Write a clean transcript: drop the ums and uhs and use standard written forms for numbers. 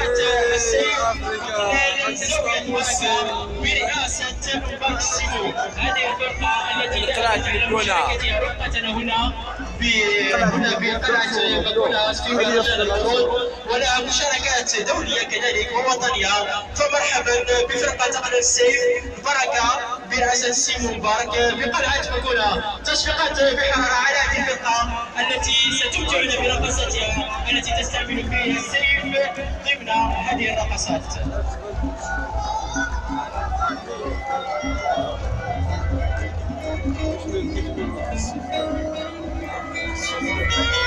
السيف خلال زاوية الحركة برئاسة ماكسيمو. هذه الفرقة التي تحدث عن مشاركتها رفقتنا هنا بقلعة ماكوناس في مهرجان العروض، ولها مشاركات دولية كذلك ووطنية. فمرحبا بفرقة قناة السيف بركة برئاسة سيمو مبارك بقلعة ماكونا. تصفيقات بحرارة على هذه الفرقة التي ستمتعنا برقصتها التي تستعمل فيها السيف ضمن هذه الرقصات. Thank you.